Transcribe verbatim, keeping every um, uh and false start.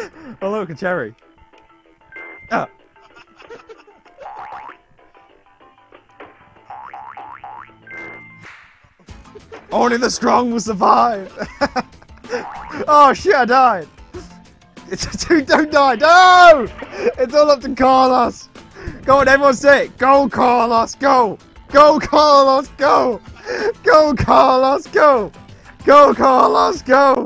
Oh look, a cherry. Ah. Only the strong will survive. Oh shit, I died. It's, dude, don't die. No! It's all up to Carlos. Go on, everyone say it. Go, Carlos, go. Go, Carlos, go. Go, Carlos, go. Go, Carlos, go.